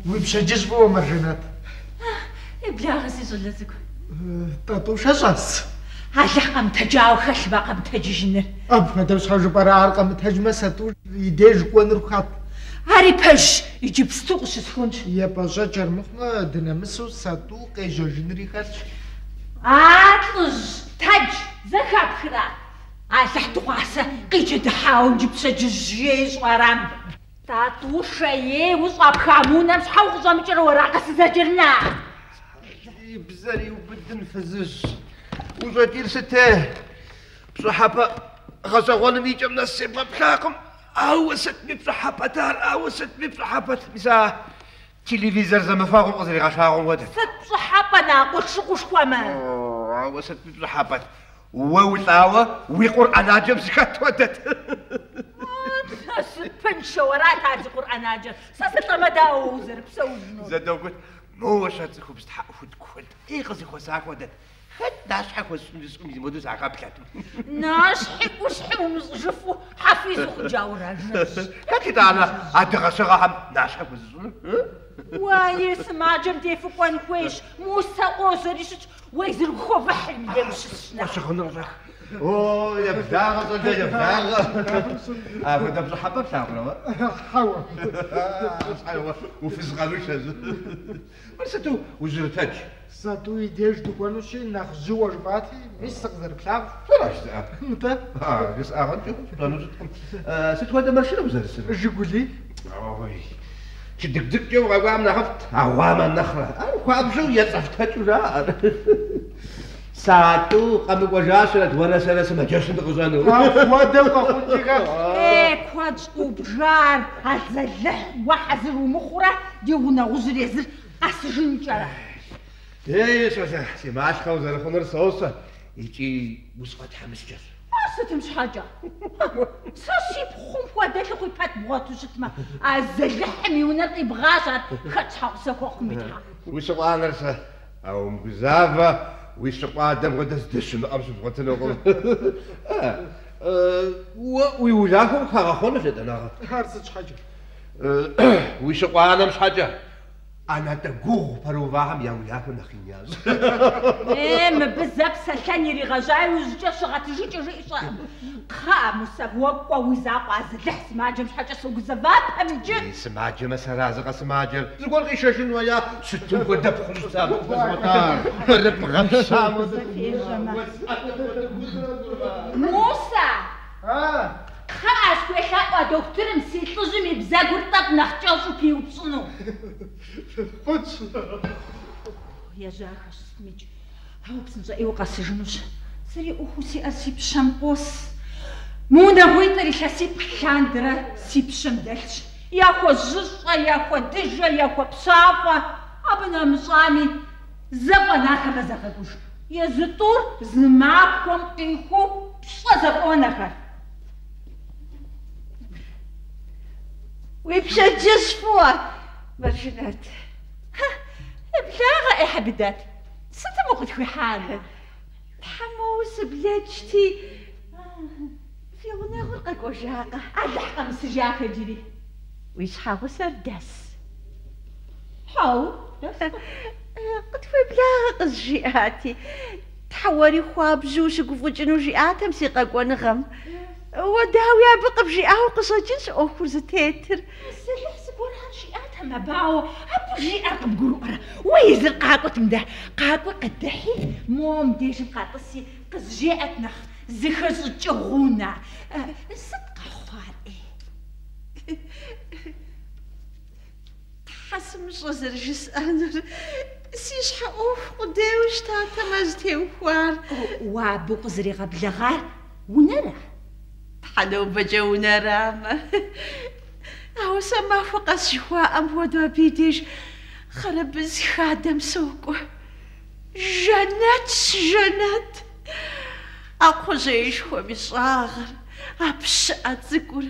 ويبشجج فوق مرجنات بلا غزيز ولا زكو تاتو شاس هلا قام تجاو خشبه قام تججنر هذا وش حاجه برا قام تهجم ساتو يديج كون رخات هاري باش يجيب ستوق شسكونش يا باشا جرمخنا دنمسو ساتو قيجوجنري خاتش عطلج تج زكاب خرا تحت قاسه قيجي دحاول جيب سججيش ورام تاتو شيء وصاب خامونا مش حوق زمجر وراقص زجرنا بزاري وبدن فزج وزاتير ستاه بصحابة غزوان ميجا من السبب بلاكم ستمي بصحابة دار ستمي بصحابة مسا تلفزيون زعما فاغم قصري غاشاغم ودا ست صحابة ناقول شقوش كواما ستمي بصحابة ووطاوة وقرآن جم سكت ودت ستبنشة ورات هذه قرآن جم ساسة مداو وزرب سوزنو زادو قلت مو شاتكو بستحق فوت كل ايه قصدي خوساك ودت ناشحك وسمي مدوس عقابلاتو ناشحك وشحك ومزجفو حفيظ خجاورة كاتي دانا ادغشغهم ناشحك وززون واي سما جمدي فوقان كويش موسى قوسريش ويزر خوف حلم يمشي واش خنرك اوه يا بزاغ صدق يا بزاغ فدا بصحابه بتاعنا حوا وفي صغالوش ورساتو وزرتاج ساتو يديج دوكانوشي نخزو وجباتي مش تقدر بلاغ فراش انت بس اغنت بلانوزتكم ست هذا ماشي وزر السنه جيقولي اوي شدك دك جو عوام نخفت عوام النخله خواب شو يصفتك ولا ساعتو قام وجاشرت ولا سلاسة ما جاش نغزانو ودا وخوتيغا ايه كواج وبجار هزلح وحزر ومخرة ديونا غزر يزر اسجن جرا ايه شوشا سي ماش خوزر خنر صوصة يجي مسقط حمس جر أصلا مش حاجة ساسي بخوم فوادك خوي بات بغاتو شتما ازلح ميونا يبغاشر خدش حقسك وخميتها وش انا رسا او مزافة ويش قادم غدس دشن أمس بغتنا ويولاكم خاخونا جدنا هارسج حاجة ويش قانا مش حاجة أنا تقوه بروفاهم يا ولاكم نخينياز إيه مبزاب سلكاني رغجاي وزجاش غاتجي رئيسا خامسة وقوة وزاقة زلح سماجة مش حاجة سوق زباب همجي سماجة مسا رازقة سماجة زقول غيشاشن ويا ستم ودب خمسة بزمطار رب غمسة موسى خاش كوي خاقوا دكتور مسيط لزمي بزاقور طب نختيوشو بيوبصنو خدش يا جاكش سميج هاو بسنجا ايوقا سجنوش سري اوخوسي اسيب شامبوس مونا هويتري حسيب خاندرا سيب شمدلش ياخو زشا ياخو دجا ياخو بصافة ابنا مصامي زبا ناخا بزاقوش يا زطور زماكم انكو بشا زبا ناخا ويبشا جسفوا مرجنات بلاغة يا حبيبات ستة موقت في حالة تحموس بلاجتي في غنى غرقك وجاقة أدحق مسجاقة جري ويش حاو سردس حاو قد في بلاغة قصجياتي تحوري خواب جوش قفوجنو جياتها مسيقك ونغم وداوي بقى بجيئة وقصة جنس أوفر زتيتر سلح سبور هالجيئات ما باو أبو جيئة بقرورة ويزر قاقو تمده قاقو قدحي موم ديش قاطسي قص جيئة نخ زخز جغونا صدق خوار إيه تحسم جزر جس أنر سيش حقوف قداوش تاتا مزتي وخوار وابو قزري غبلغار ونرى حلو بجونا رامة أو سما فوق شواء أمود بيديش خرب خادم سوقه جنات أقو زيش هو بصاغر أبش أتذكر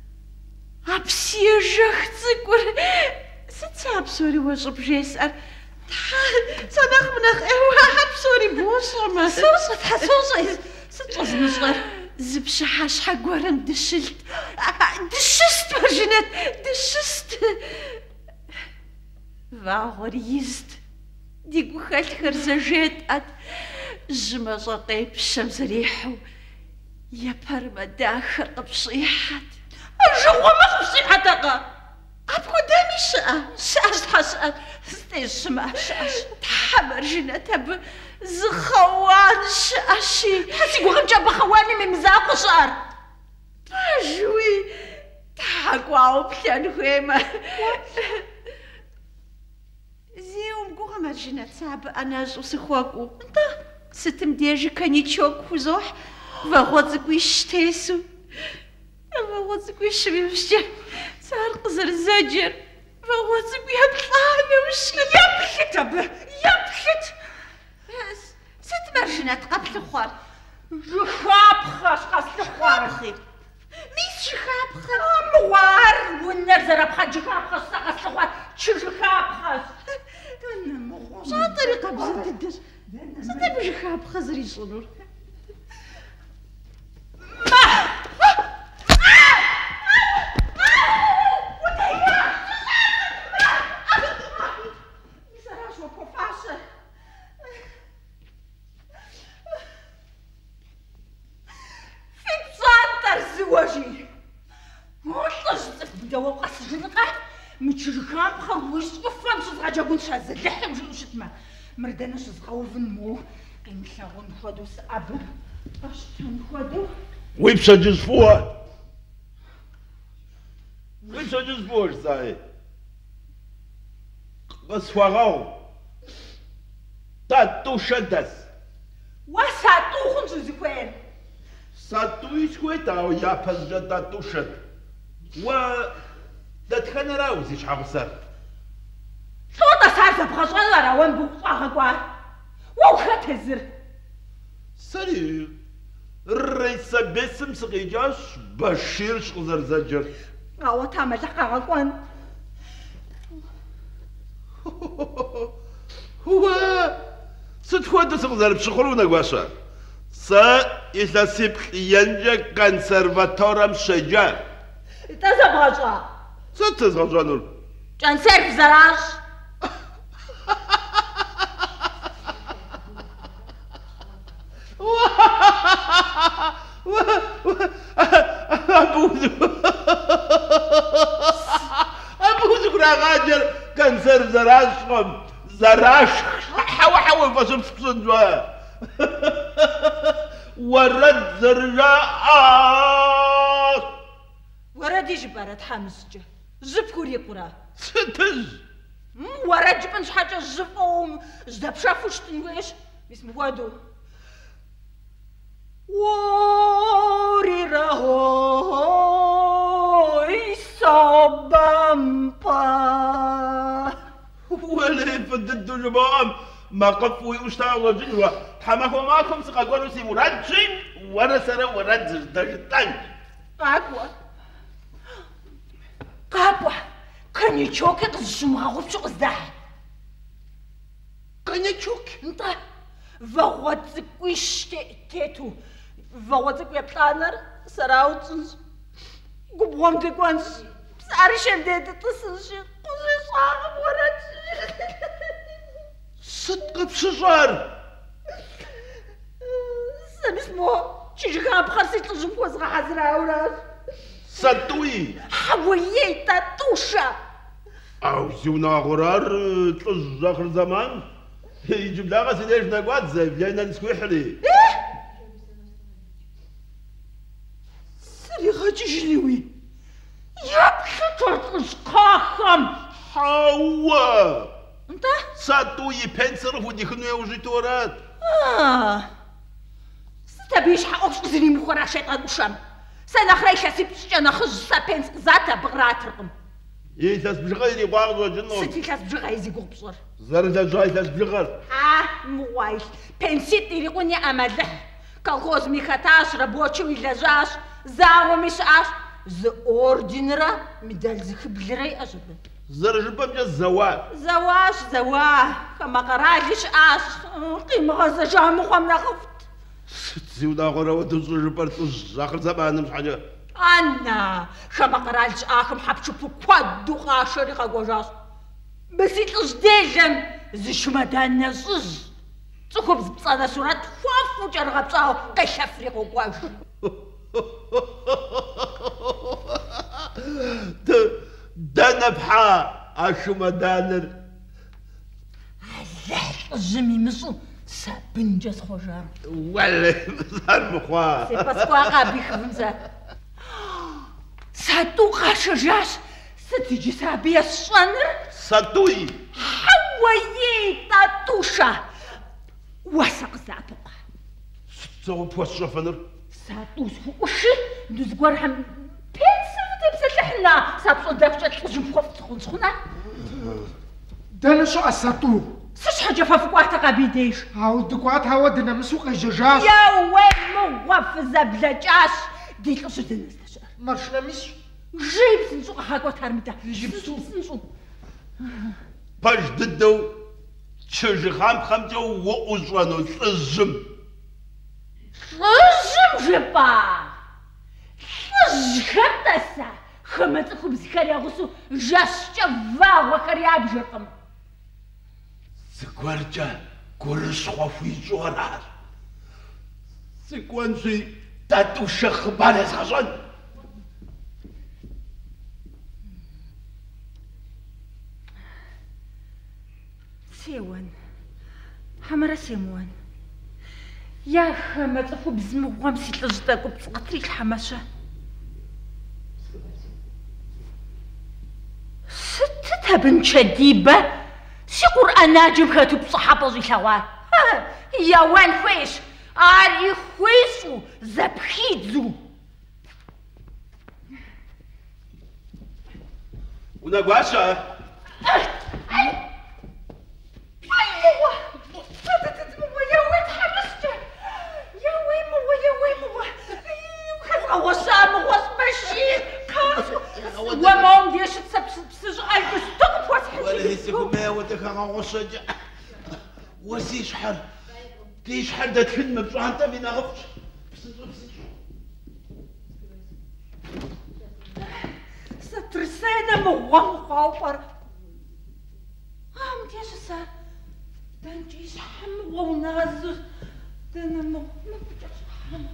أبسيجخ تذكر ستساب سوري وصب جيسر صنخ منخ إيوه أبسوري بوصمة صوصة حسوصة ستوص مصغر زبش حاش حق ورم دشست مرجنات دشست Вагъуэр ди гу хэлъхэр зэжетӀэт, жьымэщӀэкъей пщэм зэрихьу епэрымэ дахэр къыпщӀихьэт. Жыгъуэмэ къыпщӀихьэтэкъэ? Апхуэдэми щыӀэ. ЩыӀэщ, Тхьэ, щыӀэ. Стеж щымыӀэ щыӀэщ. Тхьэ Мэржынэт, абы зыхъэуан щыӀэщи. Тхьэ си гугъэмкӀэ абы хъэуаным и мызакъуэ щыӀэр. Пэжуи Тхьэ кӀуауэ плъэн хуеймэ. Зеум гугъэ Мэржынэт, сэ абы ӀэнэщӀу сыхуэкӀуэу. НтӀэ, сытым дежи коньячок хузохь, вагъуэ цӀыкӀуи щтесу. Вагъуэ цӀыкӀуи щымыфщкӀэ, сэр къызэрызэджэр вагъуэ цӀыкӀуи еплӀанэу щыт. Еплъыт абы, еплъыт! Сыт Мэржынэт къэплъыхъуэр? Жыхапхъэщ къэслъыхъуэр. Мис жыхапхъэ. Мыгъуар унэр зэрапхъэ жыхапхъэщ сэ къэслъыхъуэр. Чы жыхапхъэщ. Щӏатӏэри къэбзыр дыдэщ. Сыт абы жыхапхъэ зэрищӏынур? Жыхапхъэр уи щӏыфэм щызгъэджэгун щазэлыхьу жыӏэу щытмэ. Мыр дэнэ щызгъэувын моуэ къимылъэгъун хуэдэу сыӏэбы къэщтэн хуэдэу. Уи пщэдджыжь фыуэ? Уи пщэдджыжь фыуэ жысӏаи? Къысхуэгъэгъу. Сату шэдэс. Уэ сату хъунщ узыхуейр. Сатуи схуейт, ауэ япэщӏкӏэ тӏату шэт. Уэ дэтхэнэра узищхьэгъусэр? ЛӀотӀэ сар зэбгъэщӀэнура уэ мыбы ущӀагъэкӀуар? Уэ ухэт езыр? Сэри рейсабесым сыкъикӀащ, Баширщ къызэрызэджэр. Ауэ тамэлыхь къагъэкӀуэн. Уэ сыт хуэдэу сыкъызэрыпщыхъуру унэгуащэ? Сэ илъэсиплӏ енкӏэ консерваторэм щеджэ. ИтӀэ зэбгъэщӀа? Сыт зезгъэщӏэнур? КӀэнсерв зэращ. Абы узыхурагъаджэр консерв зэращкъым. Зэрашх хьэуэ фэщым спщӏынщӏэ. Уэрэд зэрыжаӏащ. Уэрэди жыпӏэрэ тхьэмыщкӏэ? Жьыпхур икъурэ? Сытыжь? Уэрэд жыпӏэн щхьэкӏэ жьыфӏэу здэпшэфу щытын хуейщ, мис мыхуэду. Уорирахой собампа. Уэлей фыдыду жыбаӏэм макъыф уиӏущтагъэжьын уэ тхьэмахуэмахэм сыкъэкӏуэну си мурадщи, уэрэ сэрэ уэрэд зыждэгъитӏэн. Къакӏуэ, коньячокыр къызыщумыгъэгъупщу къыздахь. Коньячок? НтӀэ, вагъуэ цӏыкӏуи тету, вагъуэ цӏыкӏу еплӏанэр сэрауэ тщӏынщ. Губгъуэм дыкӏуэнщ, псэри шэдей дытӏысынщи, къыщищӏакъым уэрэд. Сыт къыпщыщӏар? Сэ мис мо чыжыхапхъэр си лӏыжьым хуэзгъэхьэзырауращ. Сатуи? Хьэуеей татушэ. Ау, си унагъуэрар лӏыжь ахъырзэман? Иджыблагъэ си деж нэкӏуат, заявление нысхуихьри. Сригъэкӏыжри уи. Еплъыт лӏыжь кхъахэм. Хьэуэ! НтӀэ? Сатуи пенсэр худихыну еужиту арат. Сыт абы и щхьэ ӏуэхущ къызэримыхуэра шейтӏанӏушэм? Сэ нэхърэ илъэсипщӏкӏэ нэхъыжь сэ пенс къызат абы къратыркъым. Илъэс бжыгъэ ирикъуа къыщӏэкӏыну. Сыт илъэс бжыгъэ и зи гугъу пщӏыр? Зэрылэжьа илъэс бжыгъэр. Мыгъуайл, пенситӏ ирикъуни ӏэмэлыхь. Колхозми хэтащ, рабочэу илэжьащ, зауэми щыӏащ. Зы орденрэ медаль зыхыблырэ иӏэщ абы. Зэрыжыпӏэмкӏэ зэуа. Зэуащ, зэуа. Хамэ къэрали щыӏащ. Къимыгъэзэжа мыхъуэм нэхъыфӏт. Сыт си унагъуэрэ уэ дыщӏыжыпӏэр лӏыжь ахъырзэманым щхьэкӏэ? Анна, хамэ къэрал щыӏахэм хьэпшыпу куэду къашэри къэкӏуэжащ. بس يتلجديجن زي شمدان نصز تخبز بصادة سورة تخاف وجرغة بصاو قشفريق وقواش ده نبحا الشمدانر الجمي مصو سابنجز خجار ولا صار مخوا سي باسكو عقابي خمسة ساتو خاشجاش ستيجي سابية الصنر ساتوي حويي تاتوشا وسق ساتوق ستو بوش فنر ساتوس فوقشي ندزقور هم بينسل تبسل لحنا سابسون دافشة تخجم خوف تخون سخونة دانا شو أساتو سش حاجة ففقوات قابيديش هاو دقوات هاو دنا مسوق الججاش يا وين موظف زبلجاش ديك شو تنسى مرشنا مش جيب سنسوق حاجات هرمتا جيب سنسوق باش ضدو تشجي خمجة وأجوانو الزم جبا خمتسا خمت خبز كريا غسو جاش جفا وكريا بجرقم سكوارجا كورس خوفي جوانار سكوانجي تاتو شخ بالس خشن سيوان حمرا سيموان يا خمت خبز مغامسي تلجداكو بسقطري الحماشة ستتها بنت شديبة سي قرآن ناجم خاتو بصحابة زي شوار يا وين خويش عاري خويشو زبخيتزو ونقواشا وما ديش تسبسج ألبس تقف ولا هيسكم ما ودك غوشجع وسيش حر تيش حر ده تخدم بصراحة انت بينا غفش سترسينا موام خاوفر ديش صار دنجيش حم ونغزو دنا مو حم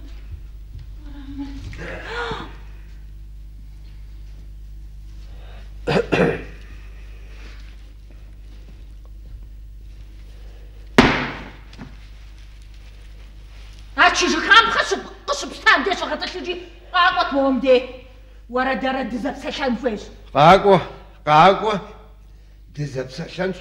هاتشي جخام قصب ستان ديش غتشجي قاقوت موم دي ورا دارا دزب سشان فيش قاقوة دزب سشان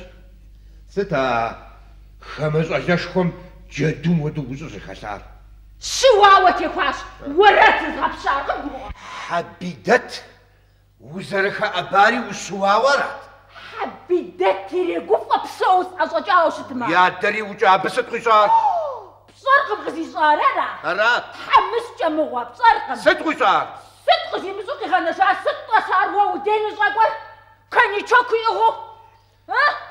ستا خمس أجاشكم جدوم ودوزو خسار شواوة يخواش ورا تزغب شاقب حبيدت وزرخة أباري وشواورات حبيدت تيري قفة بصوص أزوجاو شتما يا دري وجابست خسار بصرقم غزي صار أرات حمس جموة بصرقم ست خسار ست غزي مسوقي خنشا ست صار وودين زغوة كان يشوكي إهو ها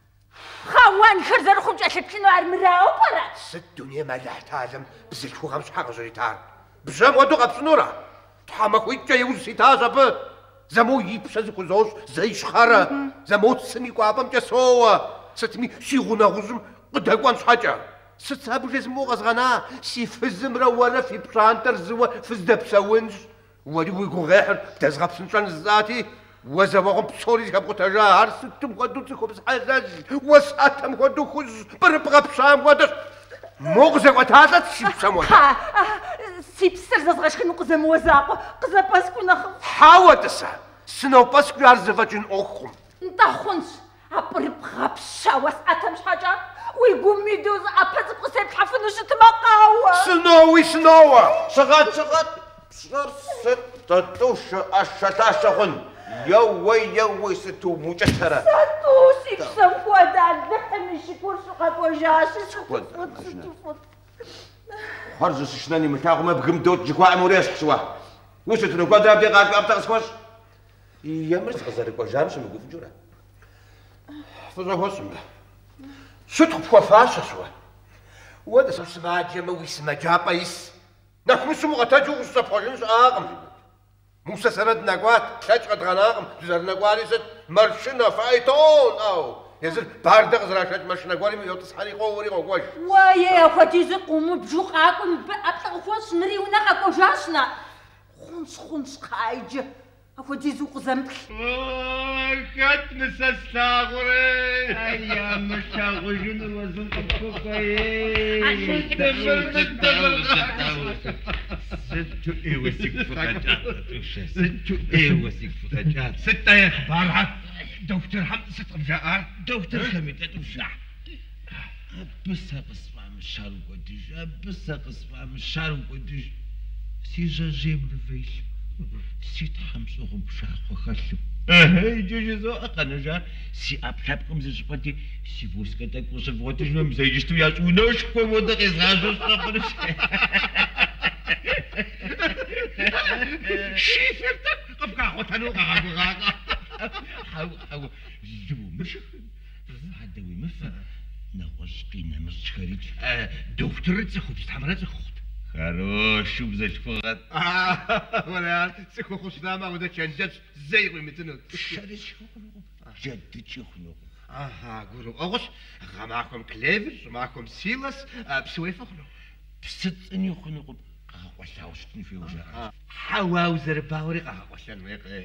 خوان خرزر خمجة شبكينو عرمراو برا ست دنيا ما لحتالم بزلت خو خمس حق زريتار بزام ودو غبسنورا تحامك ويجا يوزي تازب زمو يبسز كوزوش زي شخارة زمو تسمي قابم جسوا ستمي شيغونا غزم قدقوان صحاجة ست سابو جزمو غزغنا سي فزم روارا في بشانتر زوا فزدب سوينج ودي ويقو غيحر تزغب سنشان الزاتي وزواغم بصوري هبقو تجاهر ستم ودو تخو بسحازاج وساتم ودو خوز بربغا بشام ودش موغزة وتازت سيبسام ودش سيبسر زغاش كنو قزم وزاقو قزا باسكو نخف حاوتسا سنو باسكو يارزفاجن أخم نتاخونش بربغا بشا وساتم شحاجة ويقوم يدوز أبازق قسيب حفنوش تمقاوة سنوة شغات بشغر ستة الشتاشغن يوي ستو مجترة ستو سيبسام فودا اللحم يشكور شقاق وجاش ستو خرج سشناني متاغو ما بقمدوت جكوا اموريس حسوا وش تنو قادر ابدي قاعد ابتغ سكوش يا مرس غزر كوجام شنو قف جورا فزا هوسم شتو بكوا فاش سوا ودا سما جما ويسما جابايس نخمس مغتاجو الصفوجن اقم موسى سردنا قوات شجعت غناقم زرنا قوالي ست مرشنا فايتون أو يزل باردق زراشات مرشنا قوالي ميوتس حالي قوري قوش ويا أخوتي زقوم بجوقاكم بأبطأ فوس مريونا أكو جاسنا خنص قايج أخوتي زوق زمك كات نسستاغري أيام مشاغجون وزن قبقاي ستو وسيك فقجات ستة يا خبارها دكتور حمد ست رجاء دكتور خميدة تفشح بسها قصفة من الشهر وقديش بسها قصفة من الشهر وقديش سي جاجيب الفيش سي تحمسوهم بشاق وخشب جوجو أقنجار سي أبحبكم زي شبتي سي فوسكتك وصفوتي شنو مزيجتو يا شونوش كوم ودق إزغاجو صفرش شيفرتك قبقى خوتانو غاقا حاو جبو مش هدوي مفا نغشقينا مشكريج دكتور تسخوت تحمرات تسخوت خروش شوف زي فقط ولا سكو خشنامه ودا تشنجت زي متنو شارش جد تشخنو قولوا اغش معكم كليفر معكم سيلس بسويفه خنو بستني خنو وشاوشتني في وجهها حواو زرباوري وشان ويقي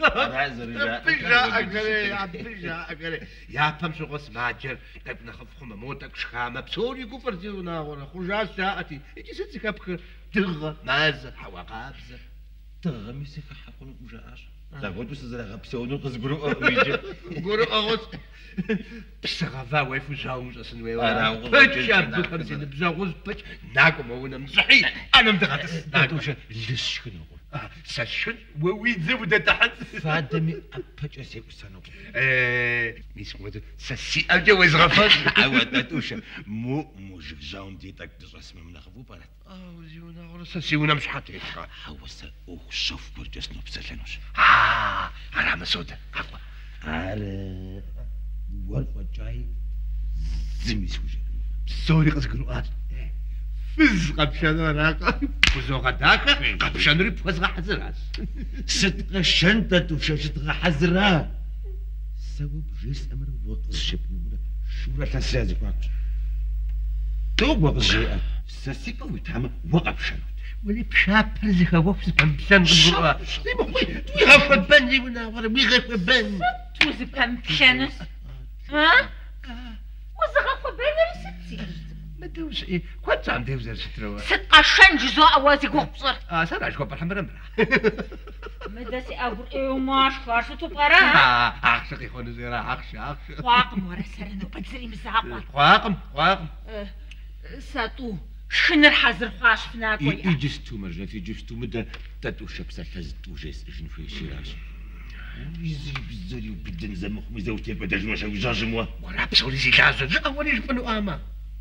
بيجا يا بمشو غس ماجر ابن خفخم موتك شخامه بسوري كفرتيونا ولا خجاز ساعتي يجي ستي كبك تغ ماز حوا قابزه تغ مسك حقن وجاش لا قلت بس زرا بسونو قزغرو غرو اغس بسغفا ويفو جاوز اسنوي انا بجاب بخمسين بزاوز بج ناكم وانا مصحي انا مدغت ناكوش ليش شنو سشن وين زبده تحت فادمي ابج اسيك سنو مش مود سسي اجوز غفاز عودتوش مو جاون ديتك تسمع من خفو بارت زيونا غرس سيونا مش حاطين حوس وشوف برجس نبسلنوش على مسوده على والله جاي زمي سوجي سوري قصقرؤات فز قبشان راك فزو غداك قبشان ريب فزغ حزراس ست شنطة تفششت حزرا سبب جيس امر وقص شبنونا شو لا تسازك واقش توق وقص جيئات ساسيكا ويتعمل وقبشان ولي بشاب رزقها وفز بمشان قصقرؤات لي بخوي يغفر بني وناور ويغفر بني توز بمشانس ها؟ وزغفة بين ستي ما دوش ايه كنت عم دوزر ستروا ست قشن جزو اوازي قبصر سراج كوب الحمد مداسي ابو ايه وماش فارشتو برا عقشق يخون زيرا عقش واقم ورا سرنو بتزري مزعقوا واقم ساتو شنر حزر خاش فناكو يجستو مرجع في جستو مدى تاتو شبسة تزتو جيس اجن في شيراج يزري بالزري وبدن زمخ مزوتي بدل ما شاو جاجموا ورا بسولي زي لازم اول يجبنو اما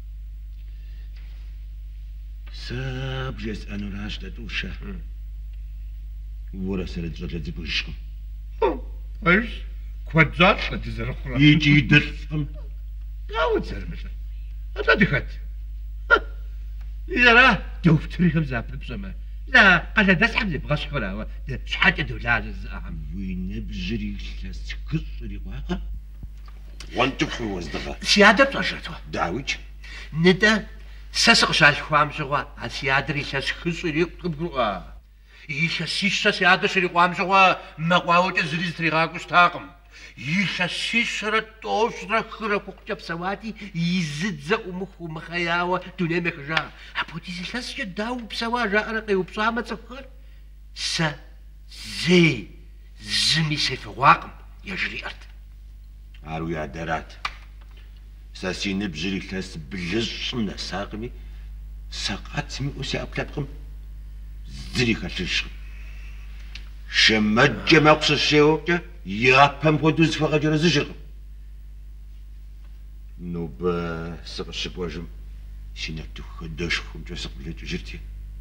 ساب جيس انو راش تاتوشا ورا سرد رجل زبوشكم ايش كوزاش تزر خرا يجي يدفن قاود سرمشا هذا دخت لا دوفتري خمسة بسما لا قال داس حمزة بغاش حولا شحال دولار الزعم وين بجري سكر واقع وانت في وزدغا سيادة بتشرتوا داوج ندا سسق شاش خوام شغوا سيادري شاش خسري قبقوا يشا سيشا سيادة شري خوام شغوا مقواوت زريز تريغاكوش تاقم يشا سيشرة توشرة خرا فوقجا بسواتي يزدزا ومخو مخياوة دوني مخجا أبوتي زلاس جداو بسوا جاء رقي وبصامة سفر سا زي زمي سيف واقم يجري أرض عارو يا دارات ساسي نبجري كلاس بلجش من ساقمي ساقاتمي وسي أبلاتكم زري كاتشم شمج مقص الشيوكة يا بام بودوز فقجر زجر نوب سق الشبواجم سيناتو خداش خم جسق بلاتو جرتي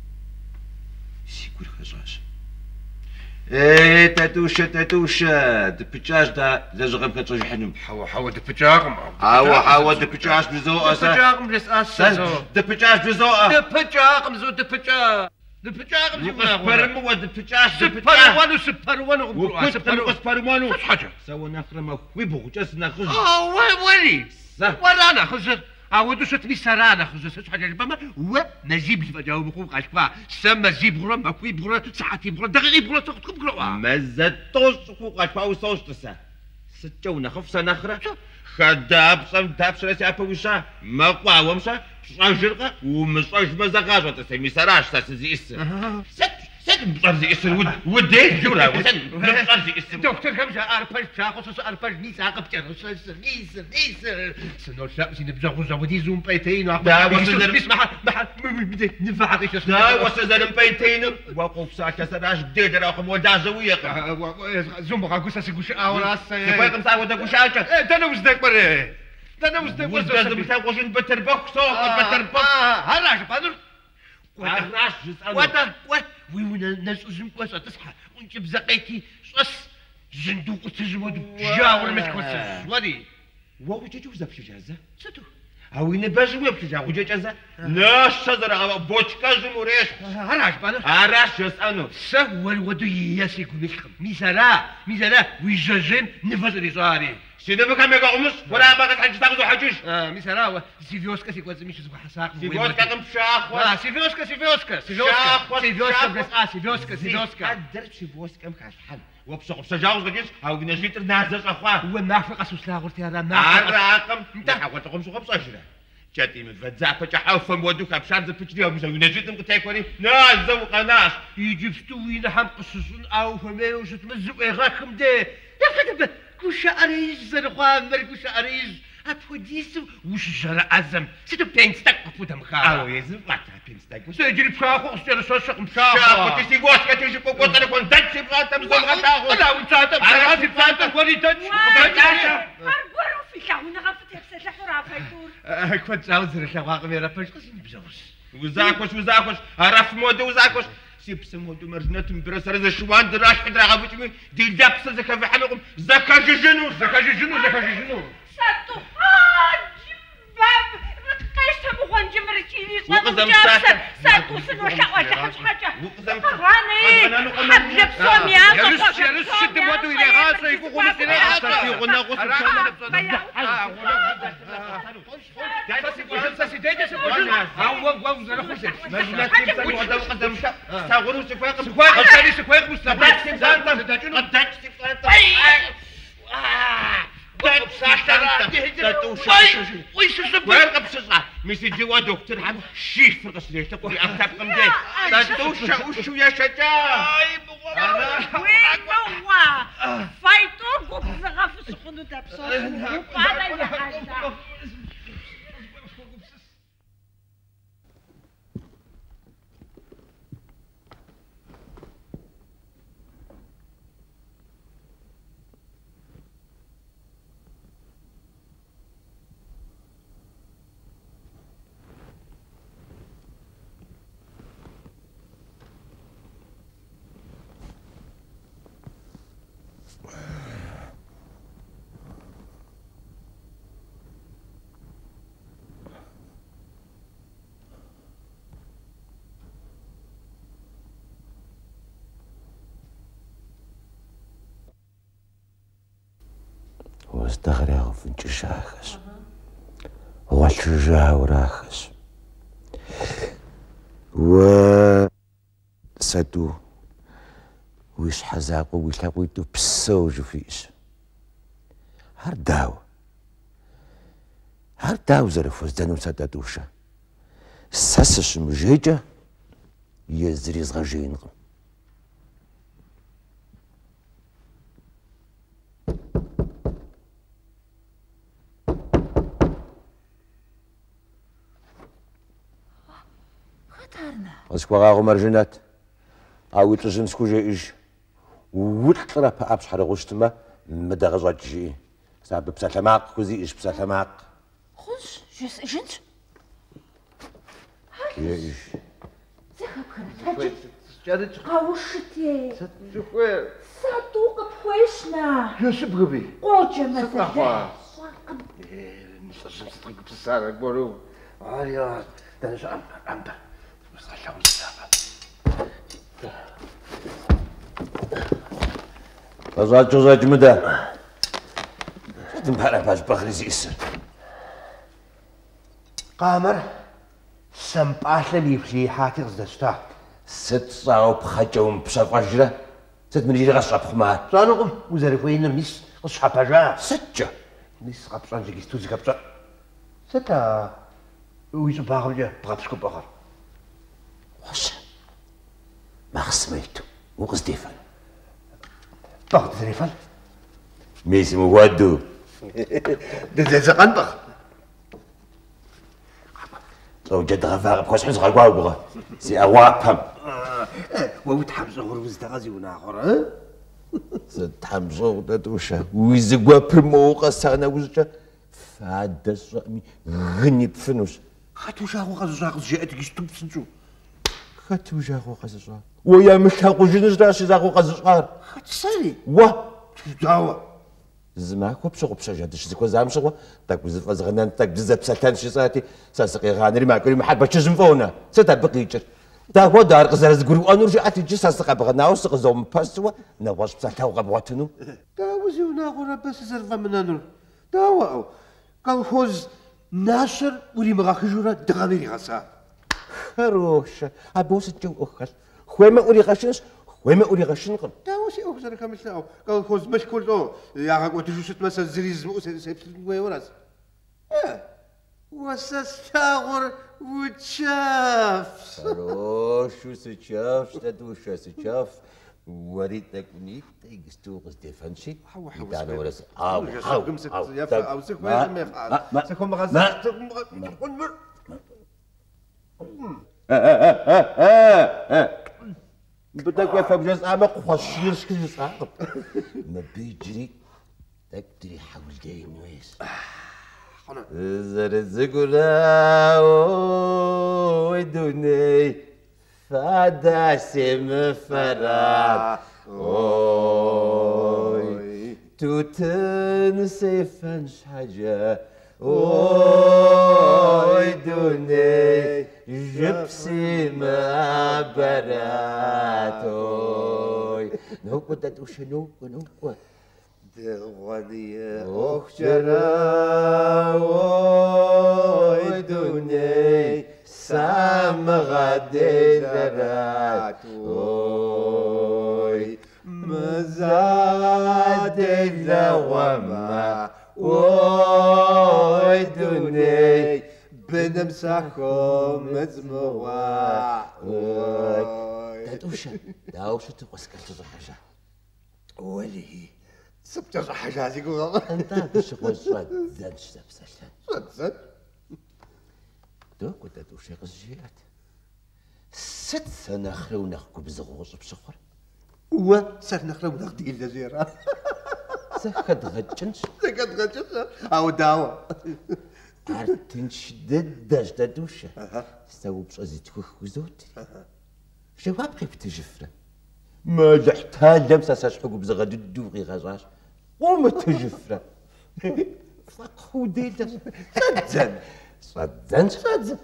سيكول خزاز ايه تاتوشا دبتشاش دا زجرم كتوجي حنم حوا دبتشاغم حوا دبتشاش بزوء دبتشاغم لس أساسو دبتشاش بزوء دبتشاغم زو دبتشاغ دبجاغ سبرمو ودبجاغ سبروانو سبروانو وكنت سبروانو حاجة سوى نخرم ويبغوا جسنا خز وين ورانا خزر عودو شتني سرانا خزر سش حاجة بما ونجيب فجاو بقوق عشقا سما جيب غرام مكوي بغرا ساعتي بغرا دقيقي بغرا تقطب بغرا مزتوش قوق عشقا وصوش تسا ستو نخف سنخرة خداب صمتاب سلاسي أبا وشا مقوى ومشا شاجرقة ومشاش مزاقاج وتسمي سراش تسزي إسر ست بطرزي إسر وديك جورا وسن بطرزي إسر دكتور كم جاء أرباج شاخص أرباج نيسا قبتر نيسر سنور شاب سين بزاقو زودي زوم بيتين دا وسزر بسمح نفع غيش دا وسزر بيتين وقف ساكا سراش ديد راقم ودا زويق زوم غاقوسا سيقوش أوراس سيقويقم ساقو دا قوشاكا دانا وزدك بري دانا وزدك وزدك بتاقوشن بتربوك سوق بتربوك هلاش بادر عراش ودا ويونا الناس وزن كويسة تصحى ونجيب زقيتي صص زندوق وتزود جاور مسكوسة ودي ووجه جوزة بشجازة ستو هاوين باجوية بشجازة وجه جازة لا شجرة بوشكا زموريش هلاش بادر عراش يسألو سوى الودو ياسي كونيشكم ميزالا ويجاجين نفذ رزاري سيدي بكا ميقا قمص ولا باقي حاجة تاخذو حاجوش ميزالا سيفيوسكا سيكوز ميش زبا حساق سيفيوسكا قم شاخ سيفيوسكا قدرت سيفيوسكا مكاش حل وبسوق بسجاوز قديش هاو نجيت نازل اخواه هو نافق اسوسلا غورتي هذا عراقم انت حاولت قم سوق بسجرة جاتي من فزع فتح فم ودوك بشان زفتشري ومش نجيت مكتاكوري ناس ذوق ناس يجي فتوي لحم قصصون او فمي وش تمزق يغاكم ده يا كتب كوش اريز زرقان مركوش اريز ابوديس وش جرى عزم ستو بينستك قفوتا مخارا او يزم قطع بينستك سيجري بشاخو استير سوشق شاخو تسي بوسكا تيجي بوكو تليفون داتشي بغاتا مزوم غتاخو لا وانتاتا عرفتي بغاتا ولي داتشي أرجو في كون غفتي بسلا حرافة يدور كنت عاوز رحلة واقمي رابش قسم بزوس وزاكوش عرف مودو وزاكوش سيبس مودو مرجنات مبرسر زي شوان دراش حد راغبتي من دي دابس زكا في حلقهم زكا جنو ساتو جباب قيش تبغون جمرتيني وقدم ساتو ساتو سنو حاجة وقدم راني حد لبسهم يا رس شد مودو إلى غاسة يقوم إلى غاسة يقولنا غسل ميسي جوا دكتور حم شيش في القصر تقولي أكتب قمدي تدوشة وشو يا شجاع وين هو فايتور قبل غف سخنو دبسوس وقال يا حاجة واستغرق في الجشاخس والشجاع وراخس وسدو ويش حزاقو ويلاقويتو بسوج فيش هرداو زرفوز دانو سادادوشا ساسش مجيجا يزريز غجينغ اسكواغو مرجنات او يتجن سكوجي ايج وطرا بابش حرغوشتما مدغزوات جي ساب بساتماق كوزي ايش بساتماق خش جنت يا ايش زخبخنا قاوشتي شوفوا ساتوق بحويشنا يا شبغبي قوجة مثلا نصدق بسالك بورو يا دنش أمبا بس خلاهم السابع Pazarcı mıda? Zaten para baş bakırızı isir. قامر سمباش لي في حاتي غزدشتا ست صاوب خجوم بشفاجرة ست من يجي غصب خمار صانقم وزاري وين ميس غصحا باجا ستة ميس غبصان جيكي ستوزي غبصان ستا ويسو باغل جا بغابسكو باغل وش ما خصميتو وقصديفن باغل زريفان ميسي موادو دزازا قنبغ لو جد غفاق بخوش حز غاقوا بغا سي أوابهم ووت حبزة غروز تغازي وناخر زد حمزو دادوشا ويزقوا برمو قصانا وزجا فعد الصامي غني بفنوس خاتو شاغو غازو شاغو جاءتك يستوب سنجو خاتو جاغو قصصار ويا مشتاقو جنس راشي زاغو قصصار خات سالي واه داوا زماكو بشغو بشجادش زيكو زعم شغو تاك وزف أزغنان تاك بزاف بساتان شي ساتي ساسقي غانري معكري محبة تشزمفونا ستا بقيتر تا هو دار قزار زقرو أنو رجعتي جي ساسقا بغناو سق زوم باسوا نواش بساتا وغبواتنو داوا زيونا غورا بس زرفا منانو داوا قال خوز ناشر ولي مغاخجورا دغاميري غسا خروش أبوس الجو أخر خويما أولي غشنش خويما أولي غشنقل داوا سي أخزر كامل تلاو قال خوز مشكول دو يا غاكو تجوشت مسا زريز مؤسا سيبسل وراس وسستاغر وتشاف خروش وسشاف شتدوش وسشاف وريتك ونيك تيجستو قصدي فنشي يدانا ورس أو يفا أو سكو ما سكو مغازا بدك يفا بجاز أعمق وخشيرش كل صعب ما بيجري تقدري حول داي نويس زرزقنا ودوني فادا سم فرات اوي توتنسي فنش حاجة اوي دوني جبسي ما برات اوي نوكو تدوش نوكو دغنية أخجرا ويدوني سام غدي درات وي مزاد اللوما ويدوني بنمسحكم مزموا داوشة تقسكر تضحشة ولي سبت حاجة يقول أنت بشغل صد زاد سبسشة صد دوك ودادو شيخ الجيات 6 سنة خلو ناخكو بزغوص بشخر وسات نخلو ناخدي الجزيرة سكت غجنش أو داوا عرفتنش دداش دادوشة استوى بشغزي تكوخ وزوتي جواب خيف تجفرة ما جحتها لمسة ساشحوك بزغد الدوغي غزاش وما تجفرة فقهو ديتا صدزن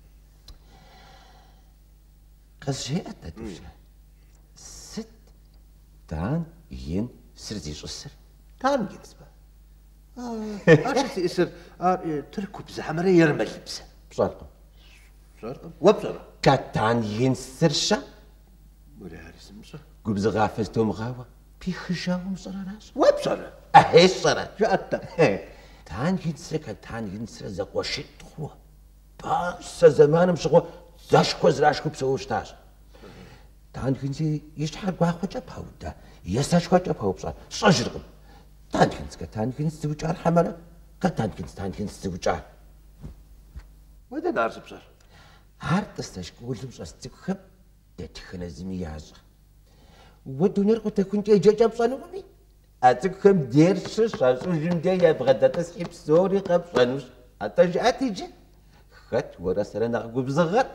قز جاءت دادوشة 6 تان ين سرديش السر تان جنسبة أشتي إسر تركو بزعمرة يرمى اللبسة بصارقم وبصرة كاتان ين سرشة ولا هارس مصر قبز غافزتو مغاوة بيخشاهم صراراش وبصرة أهي صرا جاءت تان ينسرا كان ينسرا زقوا شيء تخوا بس زمان مشغوا زاشكو زراشكو بسوشتاش تان ينسي يشحر باخو جبهه ودا يساشكو جبهه بصار صجرقم تان ينس وجار حمله تان ينس وجار ودا نارس بصر هارتستاش كولم صستكخب تتخنا زميازة ودونير قلت كنت جاجا بصانومي أتكم ديرش شاسو جمدي يبغى تسحب سوري قبصانوش أتجأتي جي خت ورا سرنا عقب زغر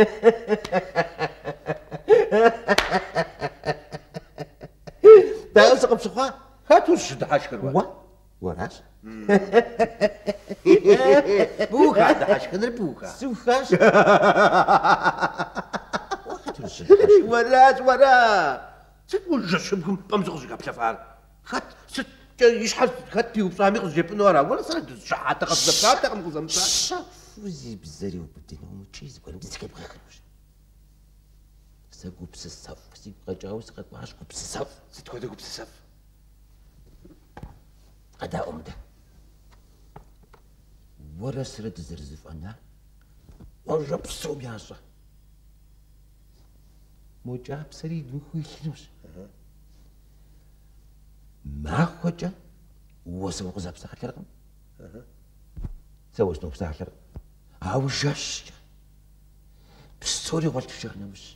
تاوس قبص خوا هاتو شد حشكر وراش بوكا عند حشكر بوكا سوخاش ورا تقول جشبكم بمزغ قبل فار خات ست يشحال خات وبصامي جيب نورا ولا صار شحات قصد بصات قم فوزي بزاري وبدين هم تشيز قال مسك بغيك ساقو بسصف سيب قجاوس قد واش بسصف ستكو دغ بسصف غدا أمده ورا سرد زرزف أنا وجب صوب يا صح مجاب سريد وخوي خنوس ما خوجة وسوق زاب ساحل رقم سوى سنوب ساحل هاو جاش بستوري قلت شغنا مش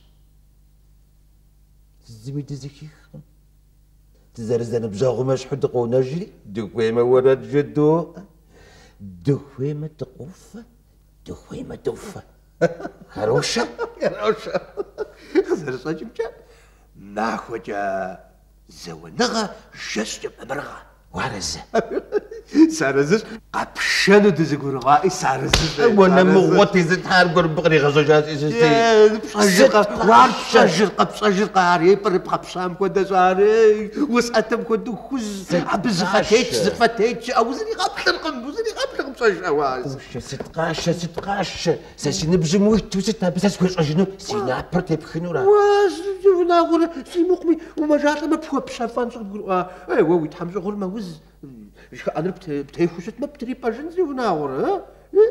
تزمي تزكي تزرزن بزاغو مش حدقو نجري دوكوي ما ورد جدو دوكوي ما تقوفة دوكوي ما توفة هروشة خزر صاجمجا ما خوجة زونغا جسجم أمرغا وارزة سارزش قبشانو دزقور غائي سارزش وانا مغوطي زد حار قرب بغري غزوجات إسستي بصاجر قبصاجر قاري برب قبصام كودا ساري وسأتم كودو خز بزفتيتش زفتيتش أوزني قبلرقم بصاجر أواز ستقاشة ساسي نبزم ويتو ستنا بساس كوش أجنو سينا برتي بخنورا واز جونا غور سي مقمي وما جات ما بفوا بشافان تقول ايوا ويتحمزو غور ما وز انا بتيخوشت ما بتري باجن جونا غور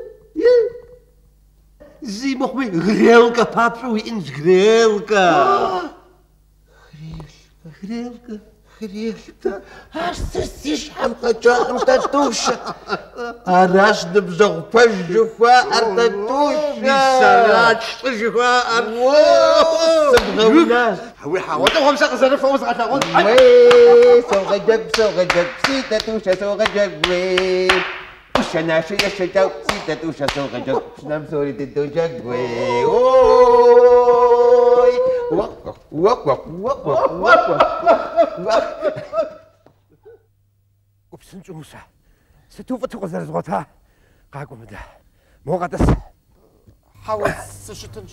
زي مقمي غريلكا بابسو وينز غريلكا خريلتا هرسسي شحال قجا انت توشة أراش نبزغ فجفا أرتا توشة بيسالات فجفا سبغوناش هوي حاوطة وهم ساقزر فوز غتاقون وي سوغ جب سيتا توشة سوغ جب وي وش ناشي يشجاو سيتا توشة سوغ جب شنام سوري تدو جب وي وي وق وبسنجو موسى ستوفة تغزر زغوتها قاقو مدى مو غدس حاول سشتنج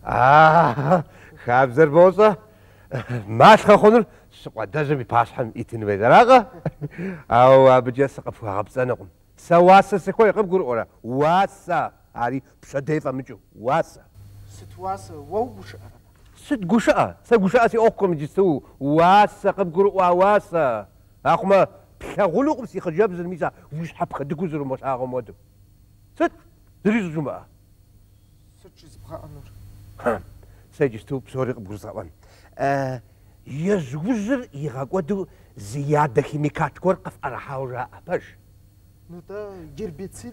خاب زربوزة ماش خخونر سقوا دجمي باشحم إيتين ويدراغا أو بجيس قفوها غبسانقم سواسا سكوي قبقر أورا واسا عاري بشديفة مجو واسا ستواسا وو بوش ست قشاء سي أوكم جسو واسا قبقر واسا أخما بشاغلو قبسي خجاب زرميسا وش حب خدقو زرو مش آغم ودو ست دريزو جمعة ست چیز بخا أنور سيجستو بسوري قبقر صعبان يزوزر يغاقودو زيادة كيميكات كور قف أرحاورا أباش نتا جير بيتسيد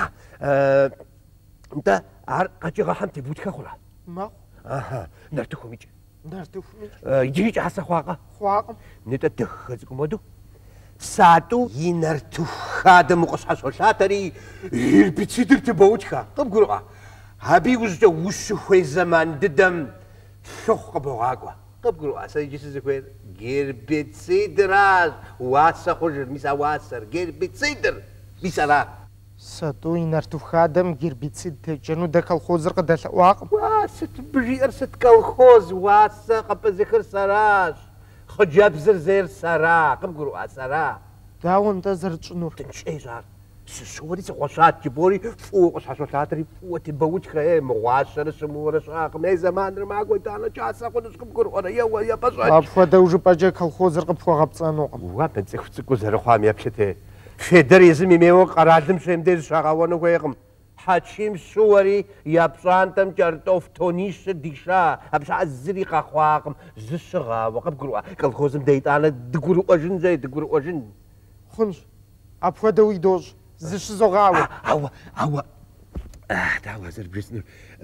انت قاجي غاحم تبوتكا خلا ما نرتكو ميجي نارتوف يجيج عسا خواقا خواقم نتا تخزكو مدو ساتو ينرتو خادم وقصحصو شاتري يربيتسيدر تبوتكا قبقروا هابي وزجا وشو خوي زمان ددم شوخ بوغاقوا قبقروا سيجي سيزكوير غير بيتسيدراز واسا خوجر ميسا واسر غير بيتسيدر ميسا ساتو ينارتوف خادم جير بيتسيد تجنو دا كالخوز رقا دا واقم واسا تبجي ارست كالخوز واسا قبل ذكر سراج خجاب زرزير سرا قبقروا سرا داون دا زرج نور تنش اي زار سوري سقوشات جبوري فوق وصحصو شاتري فوق تبوت خيه مواشر سمور ساق مي زمان ما قلت انا جاسا قدس قبقروا انا يا بصاج ابفا دوجو باجا كالخوز رقا بفوا غبصانوقم وابن تسكو زر خوام يبشته فدر يزمي ميو قرادم شيمدز شاغاونو كيقم حاتشيم سوري يابسانتم جرتوف تونيش ديشا ابشا الزري قاقواقم زشغا وقبقروا كالخوزم ديت انا دقروا اجن زي دقروا اجن خنش ابفا دوي دوج زش زغاوي هوا داوا زر بريسنر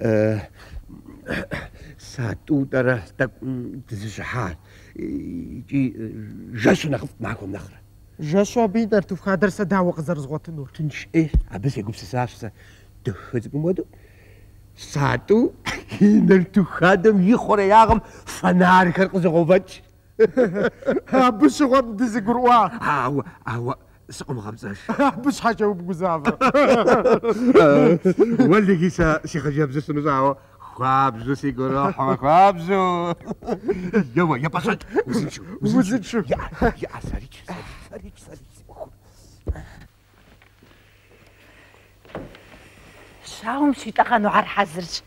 ساتو ترى تزش حال يجي جاش نخف معكم نخرة جاشوا بي نارتوف خادر سداو قزر زغوت نور تنش ايه عبس يقوم ساسا تخزكم ودو ساتو نرتو خادم يخوري ياغم فنار كرقز غوفج بش غم دزقروا هوا سقم غمزاش بش حاجة وبقزافة واللي قيسا شيخ جاب زسنو زاوا خابزو سيجورا خابزو يا بسط وزنشو يا سريج شاوم شي تقانو عار حزرش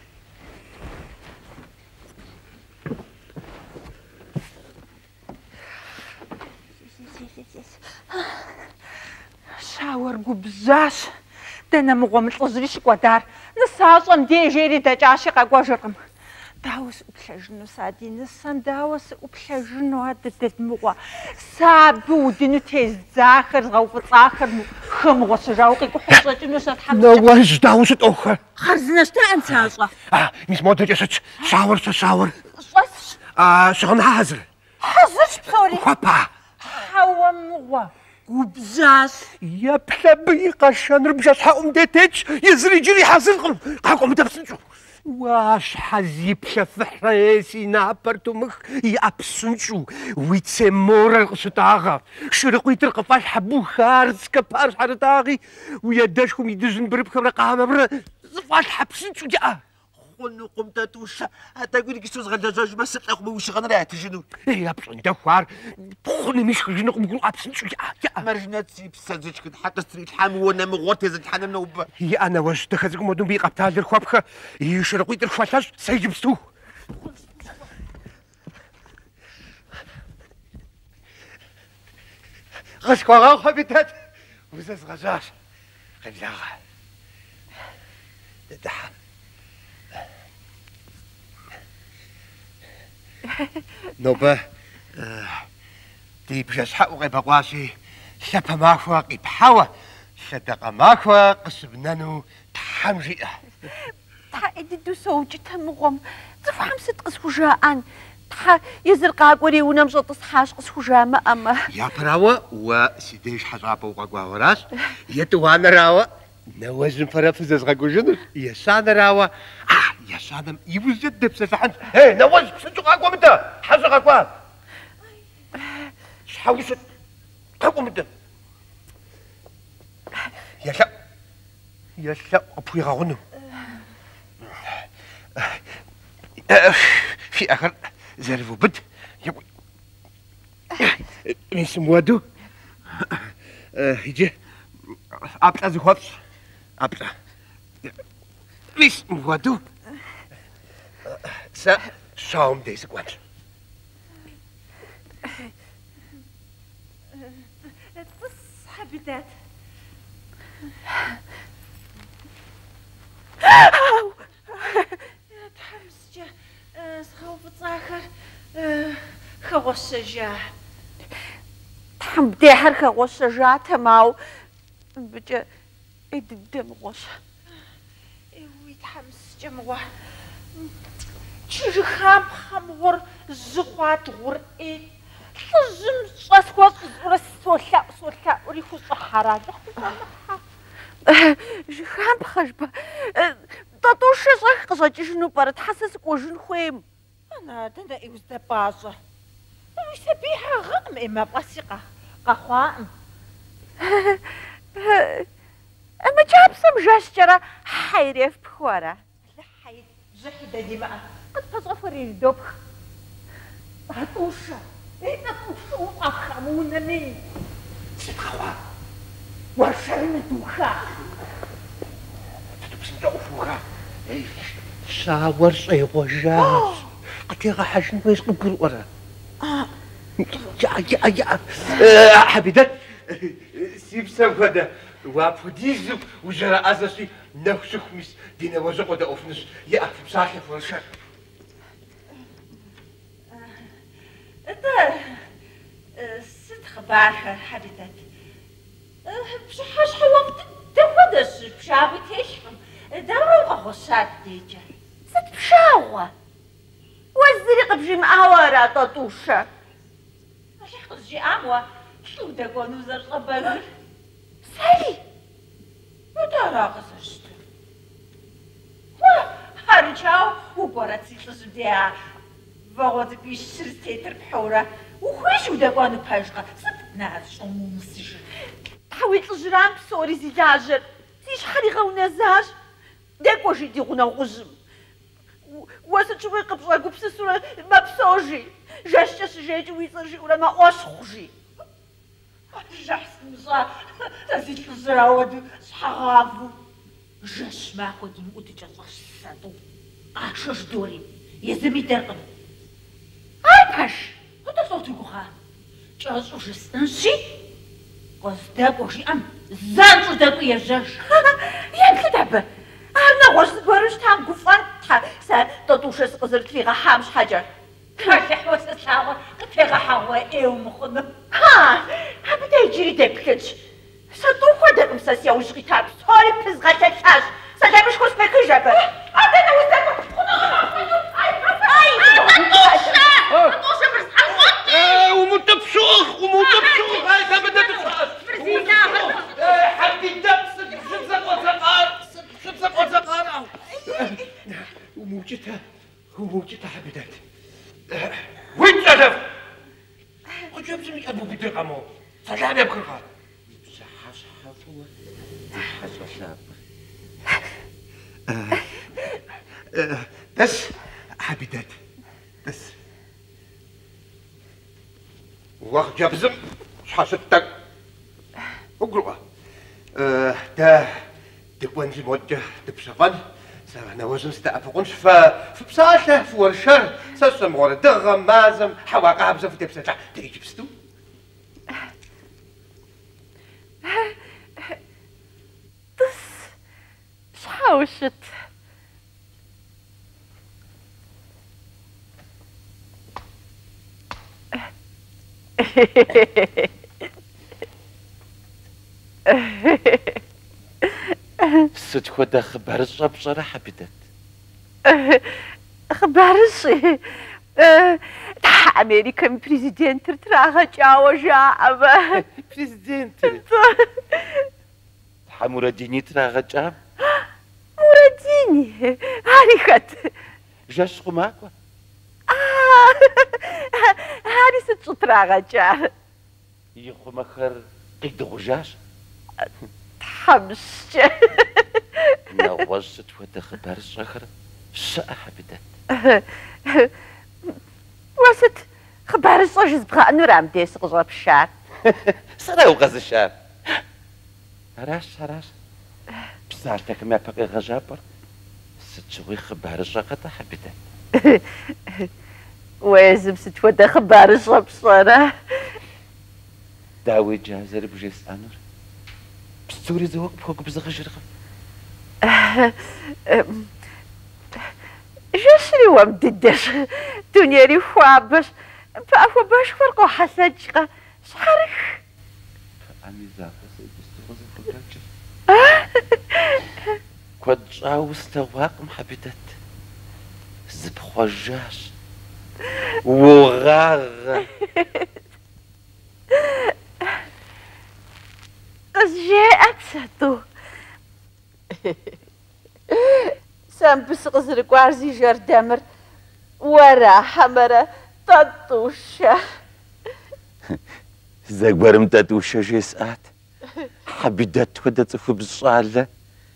شاور قبزاش دانا مغوم الطزريش قدار نساصم دي جيري داجاشي قاقواجرقم داوس أبلجنو سادي نسان داوس أبلجنو هاد مغوا سابو دينو تيز زاخر غوف زاخر خم وسجاوقي كحوصة جنو ساتحمس نواج داوس تأخر خرزناش تاعن ساصة مش مودا جسد شاور صوص شغن حازر بصوري خبا حوا مغوا قبزاس يا بلبي قشان ربجاس حقوم ديتيتش يزري جري حازر قاقوم دبسنشو واش حزيب شفح رئيسي نابرتو مخ يابسنشو ويتسمور القصتاغا شرقوي ترقفاش حبو خارز كبارش حرتاغي ويداشكم يدزن بربكم رقاها مبرا زفاش حبسنشو جاء خونو قمتا توشا حتى يقولي كيسوز غداجاج ما سطلق وش غنراه تجنو يا بصن دفار بخوني مش خجنو قمقول ابسنشو جاء مرجنات سيب سازج كنت حتى ستريت حامي وانا مغوتي زد حنا نوب هي انا واش تخزكم ودون بيق ابتال الخوابخه يشرقوي ترخفاش سيجبستو غشكوا خبيتات وزاز غجاش خبيلاغا دحا نوبة دي بجاز حق وغيبا قواسي شبه ماكوا قيب حوا شدق ماكوا قصبنانو تحمجئة تحا سوجتها مغم تفهم ستقس وجاءن تحا يزرقا قولي ونمشط تصحاش قس وجاء ما أما يا براوة وسيديش حزابة وقاقوا وراس يتوانا راوة نوزن فرافزز غاقو جنس يسانا راوة يا سادم يوزد دبسة فحنت هي نوز سنتو قاقوا مدى حزق قاقوا شحاوشت قاقوا مدى يا لا أبوي غاغنو في آخر زارفو بد يبوي ميسم وادو يجي أبلا زخوابس أبلا ميسم وادو سا شاوم deze kwant. Het was habitat. تحمس سخوف صاخر خوش جا تحم دهر خوش جا تماو بجا الدم غش ويتحمس جموه خام ور زخوات ور إيه لازم صوت ور صولا وريكو صحراء خام خشبة تطوش صح قصدي شنو برد حسسك وجن خويم أنا تنا إيوز دبازة يسبيها غم إما بسيقة قخوام أما جاب سم جاشجرة حيريف بخورة لا حيد زحدة دماء قد فصفري الدبخ هتوشة إيه تطوشة وأخمونا مين سبخوا ورشلنا دوخا تبسم دعوفوها شاور صيغوجاز قتيغا حاجن ويس قبر ورا يا حبيبات سيب سودا وفديزو وجرا أزاسي نفسك مس دينا وزق ودا أفنس يا بصاحي فرشا ست خبارها حبيبات بشحاش حوقت تفدس بشاوي تشفم دوروا غصات ديجا ست بشاوة والزريق بجي معاورة تطوشة ماشي خزجي أموة شو دقونو زرقة بغر سالي ودارا غزشت هرجاو وبورات سيطلسو ديا وغوض بيش سرستيتر بحورة وخويش ودقونو باشقة ست ناس شمو مسجر حاولت الجرام بصوري زيجاجر زيش حريقة ونزاج داك واش يديغونا غزم وسطشوي قبصة قبص سورة مبسوجي جاشة سجاجي ويصرجي ولا ما أصخجي جحس مصا تزيد الزراود صحافو جاش ما خدي موتي جاش ساتو عشش دوري يزمي ترقم هاي باش هذا صوتي كوخا جاش وجس انشي قصدك وشي ام زانشو داكو يرجاش يا كدابة أنا غوش تبارش تام قفان سا تطوشس قزرت فيها حامش حجر كارح وستلاوة فيها حوا إيو مخنم ها هبدا يجري دبكتش ستوخوا داك مساسيا وشغي تاب سوري بزغة تاش سدامش خوش بكي جابر أدنا وزاك أطوشة برس حلوة ومتبشوخ هاي تبدا بشخص حبي دبس شبزق وزقار وموجتها حبيبات وين تلف وجاب زمي ابو بدي قامو سلام يبكر قال صح هو حسب بس حبيبات بس وقت جاب زم حاستك اقرأ ده تكون في موجه تبشغل سوانا وزن ستأفقونش فبساعة فور الشر ساسم غور دغم مازم حوا قابزة في تبساعة تيجي بستو بس شحوشت ستكون ده خبر الصب صراحة بدت خبر الصي أمريكان بريزيدنت تراها جاوا جاعبة بريزيدنت حموراديني تراها جاب مراديني هاريخت جاش قماكوا هاري ستشو تراها جاب يخو مخر قيد جاش حمش نوزت وده خبر الصخر شاء بدت وسط خبر الصجز بغا أنو رام ديس غزرب الشعر سراو غز الشعر هراش بسالتك ما بقي غجابر ستشوي خبر الصخر حبدت ويزم ستودا خبر الصب صرا داوي جازر بجيس أنور بستوري زوق بخوك بزغش رغم جسري ومددش دنيا خوابش فأفو باش فرقو حساجقة صحرخ فأمي زاقة سيدستغز الفكاكش كود جاو استواقم حبيتت زب خواجاش وغاغ جاءت ساتو سام بس غزر قوارزي جار دمر ورا حمرة تطوشة زاقبار متطوشة جي ساعات حبيدات ودت في بالصالة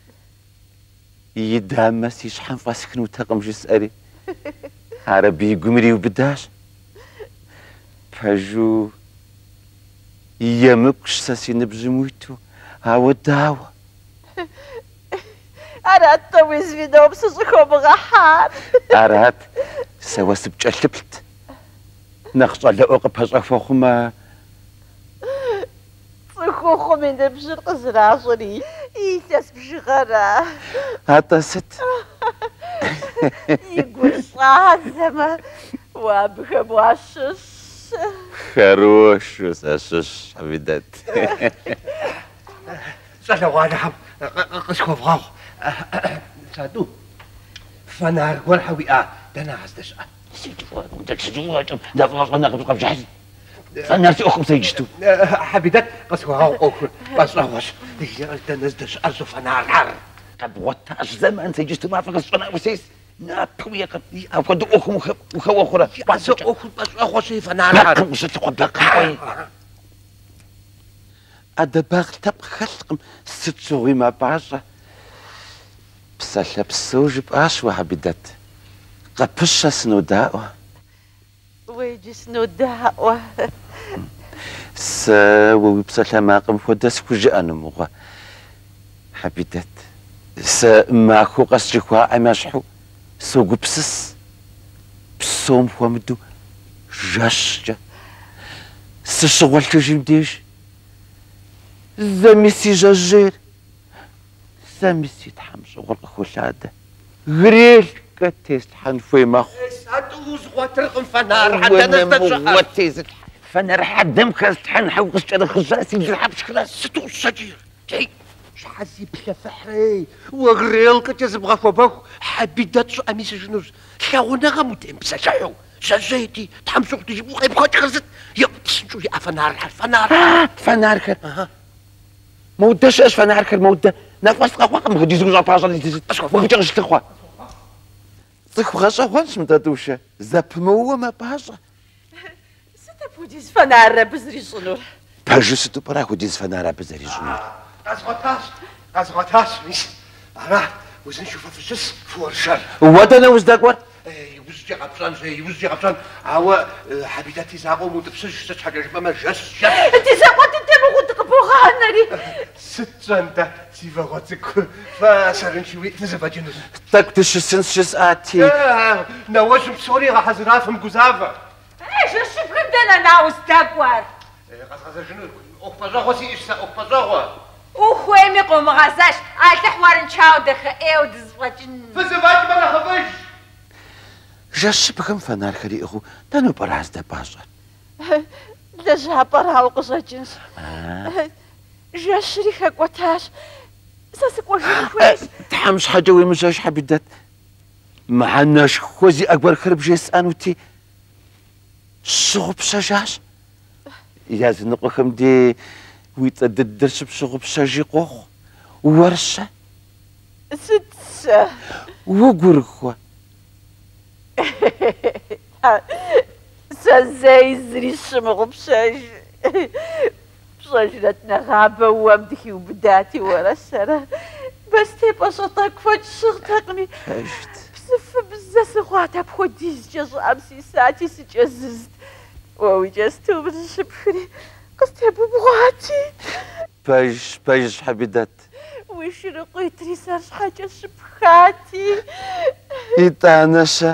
يدامس يشحن فاسكن وتقم جساري عربي قمري وبداش فاجو يمكش ساسي نبزمويتو هاو الدعوة أراد تويز في دوم سوسكو بغحار أراد سوا سبجلبت نخص على أوقف هزافوخما سوكو من دبجر قزراشري يتاس بشغرة هاتا ست يقول صازمة وابخ مواشش خروش وساشش حبيدات سلام عليكم قسكو فغاو سادو فنار والحوي دنا عزدش فنارتي أخم سيجتو حبيدات قسكو غاو أوكل بس أغوش دنزدش أرزو فنار عر قد وطاش زمان سيجتو ما فقط صنع وسيس نابويا قد أفضل أخم وخو أخرى بس أوكل بس أغوشي فنار عر مش تقبل قوي أدباغ تبقى خلقم ستسوغي ما بعشا بسالة بسوج بأشوى حبيدات قبشة سنوداء ويجي سنوداء سوي بسلامة قم فودس وجاء نموغا حبيدات ماكو قصجكوا عماشحو سوق بسس بسوم فومدو جاشجا سشغل تجمديش زميسي جاجير زميسي تحم شغل خلادة غريل كتيس تحن في مخ ساتوز غوترقم فنار حتى نستشعر وتيز فنار حدم كاستحن حوقش انا خزاسي نلعب شكلا ستو الشجير جاي شحاسي بلا فحري وغريل كتيز بغا فوباك حبيدات شو اميس جنوز شاونا غموتين بساشاحو شجيتي تحم شغل تجيبو غيب خوش غرزت يبتسنشو يا فنار فنار فنار كر موداش اش فنار كر مودا نفس قوا مغدي زوج اباجا اللي تزيد وقت غش تخوا تخوا غش وانش متدوشه زبمو ما باجا ستبوديز فنار بزري صنور باجو ستو براكو ديز فنار بزري صنور أزغطاش مش أنا وزن شوفها في الجس فورشان ودنا وزداكور يوزجي غبصان عوا حبيباتي زاقو متبسش ست حاجة ما جس انت زاقوت انت بغوتك بوغانري ست انت سيفا غوتك فسرن شوي تزبا جنوز تكتش السنس آتي نواش بسوري غا حزرافهم قزافة ايش الشبكة بدنا ناوز تاكور غزغزة جنوز أخبزاغو سي إشتا أخبزاغو وخوي ميقوم غازاش عالت حوار نشاو دخ ايو دزواجن فزباج بلا خبش جاش بكم فنار خري اخو تانو براز دا باشا لجها برها وقصة جنس جاش ريخك وتاش ساسك وجن كويس تحمش حاجة ويمجاش حبيدات معناش خوزي اكبر خرب جيس انوتي شغب شجاش ياز نقوكم دي ويتدد درس بشغب شجي قوخ ورشة ستة وقرخوا سازاي زري الشمغ بشاج بشاجرتنا غابة وامدكي وبداتي ورا السنة بس تبقى شطاك فوج شغطقني بسف بزاس خواتها بخوديز جاز امسي ساعتي سجززت ووجزتو بالشبخري قصتي ببغاتي بايش حبيدات وش رقيت ريسارش حاجة شبخاتي يتعنشا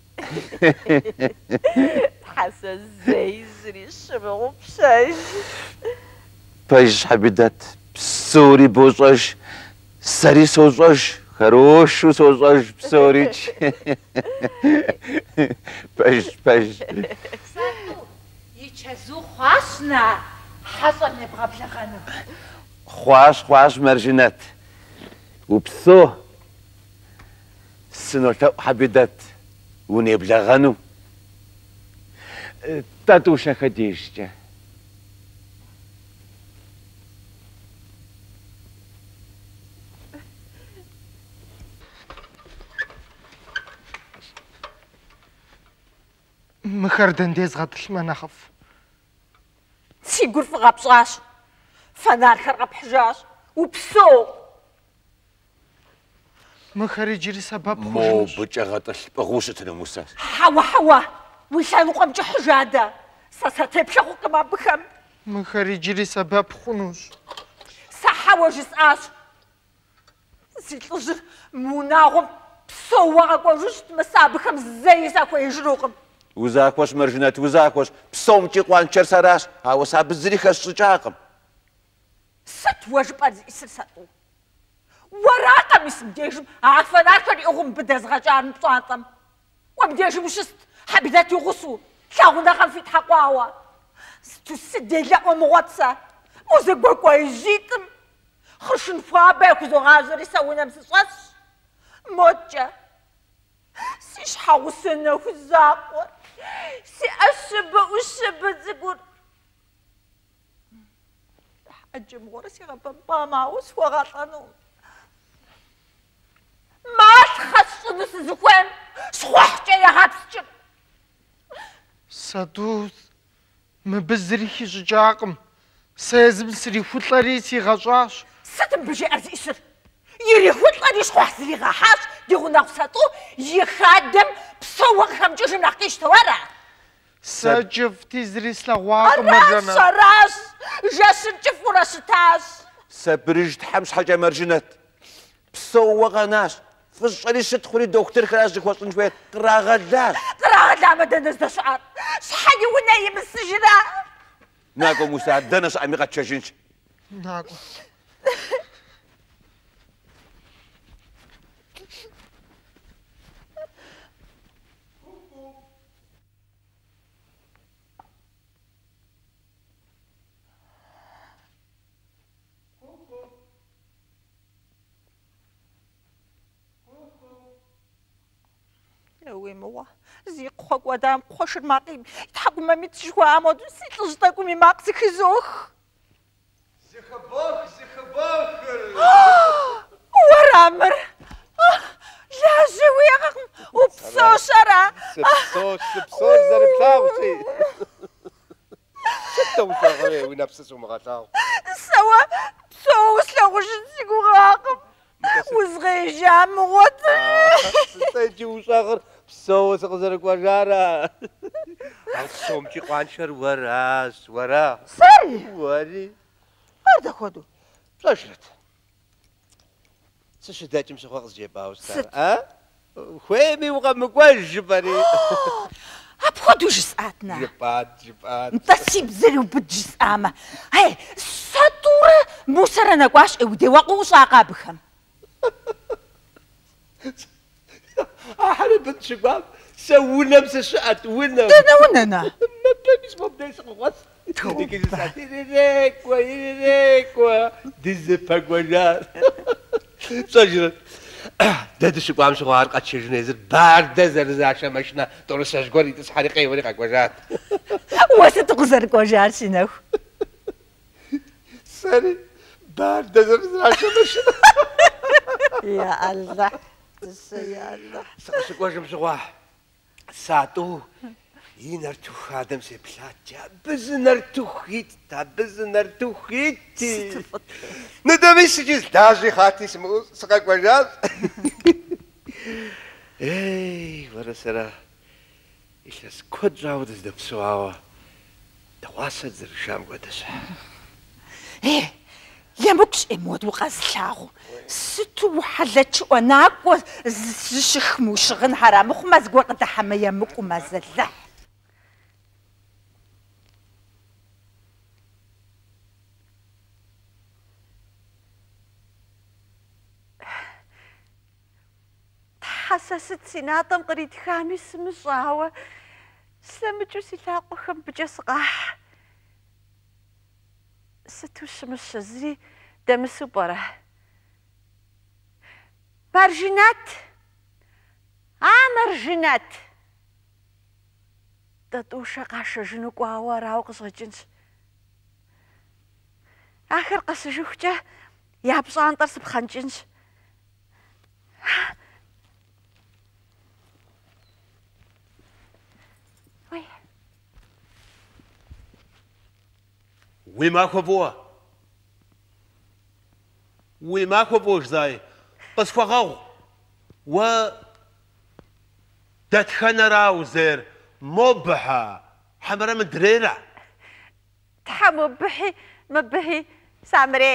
حسن زي زري الشمغ بشاج بايش حبيدات بسوري بوزاج سري سوزاج خروش سوزاج بسوريج بايش يتشازو خاصنا حصل نبغى بلغانو خواش مرجنات وبثو سنوتا حبيدات ونبلغانو تاتوشا خديجة مخردن ديز غطش ما نخف تيقول في غابشاش فنار خرق بحجاج وبسو مخري جري سبب مو بجغط البغوشة الموسى حوا ويشانو قمج حجادة ساساتي بشاقو كما بخم مخري جري سبب خنوش سحا وجس آش سيتلجر مناغم بسو وغاقو جشت مسابخم زي ساكو يجروقم وزاكوش مرجنات وزاكوش بسوم تيقوان تشر سراش هاو ساب الزريخ الشجاقم ست واجب أرزي إسرساتو وراقم اسم ديجم عفنار كان يغم بدز غجان بصانتم ومديجم وشست حبيدات يغسو شاغونا غم في تحقواوا ستو سديلا ومغواتسا موزق كويس جيتم خشن فابيك وزو غازر يسوينا مسسوس موتجا سيش حاوسنا في الزاقور سي أشب زقور حجم ورسي غبابا ماوس وغطانو ما تخصو نس زكوان صوحجا يا هاتسجم سادوث مبزريخي جاقم سيزم سري فطلريسي غجاش ستم بجي أرزي إسر يريحوا يشخص لي غحاش يغنى بسطو يخدم بسوق خمجوش مناقيش توارا سجف تزريس لغواق مرجنا راس جاس الجف وراس تاس سبرج تحمس حاجة مرجنات بسوق ناس فشلي تدخلي دكتور كراسك وصل شوية قراغداش مدى ناس دشعر صحي ونايم السجنة ناقو مساعد دنس عميقة تشجنش ناقو وي موا زي خوك ودام خوش الماقيم يتحقوا ما ميتشوا عمود سيت لجطاكم ماقسك زوخ زخبوخ ورامر لا زويغ وبصوشرة سبسوش زرب تاوسي ستة وشغلة ونفسس ومغتاو سوا بصوش لو جنسيك وغاقم وصغي جام وطن ستة وشغل بسوس غزرك وجارة الصومتي قانشر وراس ورا سري وري هذا خدو بلاشرت سشدات مسخوق زيبا أستاذ خويمي وغمك وجبري أبخدو جساتنا جبات نتسيب زري وبتجس آما هاي سطورة موسرة نقواش اودي وقوش عقابكم أحنا بنت شباب سوينا مسشات ونا وننا ما بنيش ما بديش غوص ديك الساعة ريكوا ديزبا قوجار سجلت داد شباب مش غوار قد شجنيزر بارد زرزا شمشنا تورساش قولي تسحري قيوري قوجات وستغزر قوجار شنو سري بارد زرزا شمشنا يا الله يا الله سقش قوجم شغواه ساعتو ينرتو خادم سي بلاتيا بزنرتو خيتا بزنرتو خيتي ندمي سجيز داجي خاتي سمو سقاك وجاز اي ورسرا إيش كود راود از دبسواوا دواسد زر شام قدس ايه يمكش امود وقزلاغو ستو حلتش وناكو زشخمو شغن حرام خماز قوة حما يمكو مازلح تحسست سناتم قريت خامس مصاوة سلمتو سلاقو خم بجسقاح ستو شمس زري دمسو بره مرجنات مرجنات تدوشا قاشا جنوك وهوا قصة جنس آخر قصة جوخجة يابصان طرس بخان جنس وما خبوش زاي بس فغاو و دتخنا راوزر مبحة حمرا مدريرة تحمبحي مبحي سامري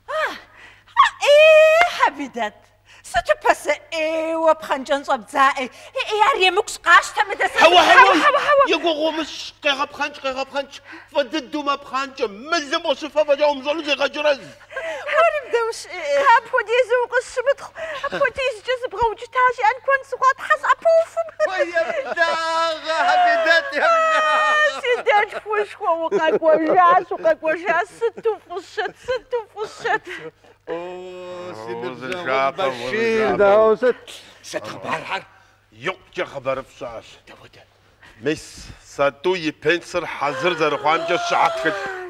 حبيدات ستبس وبخنجن صبزائي يا مكس قاش تمدس هوا يقو مش قيغب خنش فددو ما بخنش مزم وصفة بجاوم زولو زي غجرز هاري بدوش هابو ديزو قصمت هابو ديز جزب غوجتاجي أن كون سقاط حس أبوفم ويا بداغة حبيدات يا بداغة سيدات فوش وقاك وجاس ستو فشت بشير داوست ستخبر حر يقجا خبر فشاش مس ساتو يبنسر حزر زرخوان جا شعاتك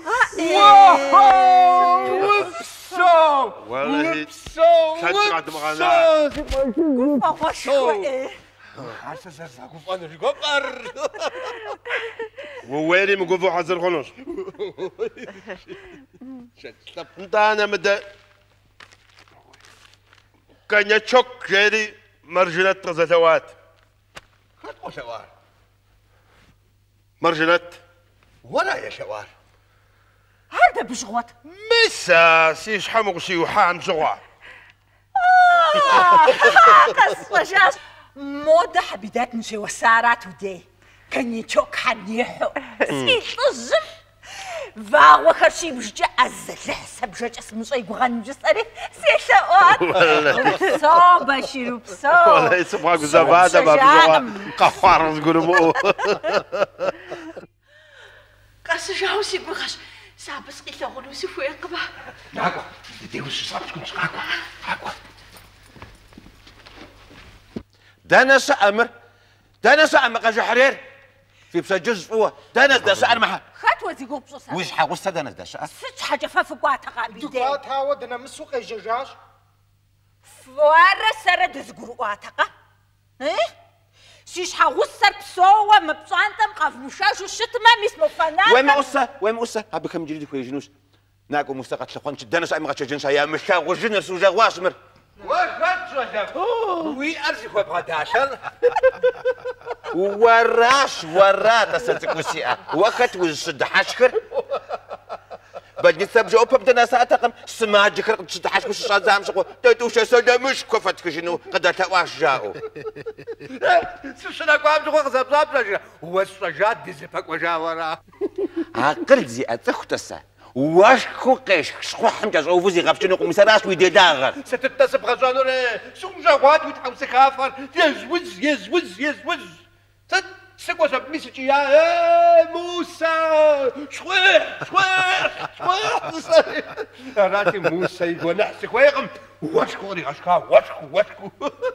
وبسو والله كانت قاعد مغانا قفا وشوئي حاسة زرزا قفانا رقبر وويري مقفو حزر خلوش انت انا مدى كنيتشوك جيري مرجلت غزوات خطوة شوار مرجلت ولا يا شوار هذا بشغوت مسا سيش حمق سي وحام زغوة قصة جاش موضة حبيدات نشي وسارات ودي كان يتشوك حنيحو سي طزم فاغ وخرشي بجا أزل لحسب جاج اسمه صي بغن جسري سي شوات بصو بشيرو بصو والله يسمعك زبادة ما بزغوة قفار تقولوا قصة جاوسي بغش سابس قيلة غلوسي فوق با ناقوة ديوش صابش كنت ناقوة دانس أمر قاش حرير في بسجز فوا دانس دا سأل محا خطوة زيقو بصوصا ويش حاوستا دانس دا سأل ست حاجة فافقواتها غابي دي دقاتها ودنا مسوق الججاج فوارة سرد زقرواتها ايه سيش حاوسر بسوة مبصانتا مقاف مشاش وشتما ميسمو فنان وين أسا هابي كم جريدي كوي جنوس ناكو مستقى تلقونش دانس أمي غاتش جنسا يا مشا وجنس وجا واسمر وخد شوشف وي أرزي خوي بغداشل ورات ستكوسيا وقت وزد حشكر بدي تبجو بدنا ساعتقم سماع جكر تشد حشكر شو زعم شقو تدوش سلامش كفتك شنو قد تواش جاو سوشنا قام شقو غزاب زاب هو الصجاد دي زفك وجاورا عقل زي أتختصا واشكو قيش شخو حمجاز أو فوزي غابشنو قوم سراش ويدي داغر ستتصب غزانور سوجاوات ويتحوس خافر يزوز سكوا سب ميسيتي يا موسى شويح راتي موسى يقول نحسك ويقم واشكوري اشكا واشكو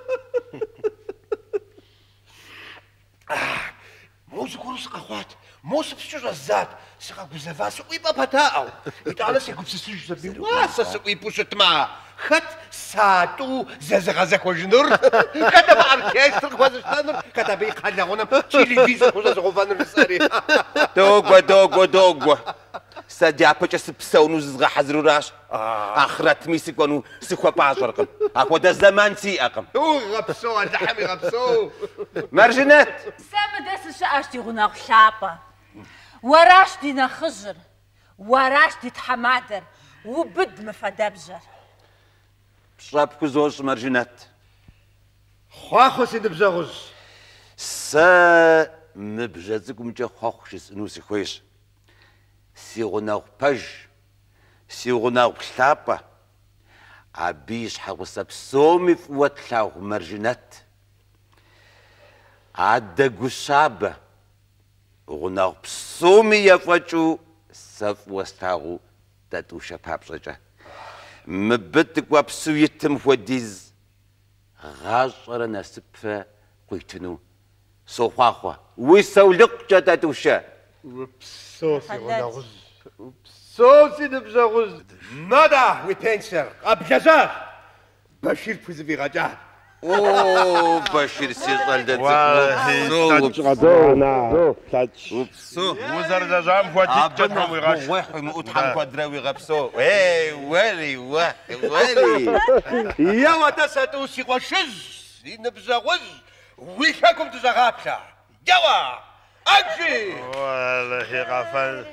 موسى كورس اخوات موسى بسجوج الزاد سقا بزفا سقوي بابتاو يتعالى سيقول بسجوج زبير واسا سقوي بوشت معا خط ساتو زازغازك وجنور كتب اركستر خوازشتانر كتب يقحل غنم تشيلي فيزا خوزا زغوفان الرساري دوغوا سادي بچس بسونو زغا حزرو راش اخرت ميسك ونو سكوا باشرقم اكو دا زمان سي اقم غبسو الحمي غبسو مرجنات سامة داس شاشتي غناغ شابة وراش دي نخجر وراش دي تحمادر وبد مفدبجر شرابكو زوج مرجنات خواخو سيد بزغز سا مبجازكم جا خواخوش سنوسي خويش سيغناغ باج سيغناغ شلابة عبيش حوصا بسومي فوات لاغ مرجنات عدا قشابة غناغ بسومي يفواتشو سف وستاغو تاتو شباب رجا مبتك وابسو يتم فوديز غاشر ناسبفا قويتنو سوخواخوا ويسولق جا تاتوشا بسوسي غناغز بسوسي دبزغز ماذا ويتنشر أبجزار بشير فوزي غجار اوه بشير سيطل داتك وبسو وزر زجام فواتيت جدهم ويغاش ويحي مؤتحن كودراوي غبسو ويلي يا ودساتوسي وشز نبزغز ويشاكم تزغابشا جوا أجي والله غفل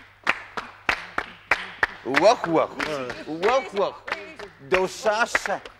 وخ دوساسة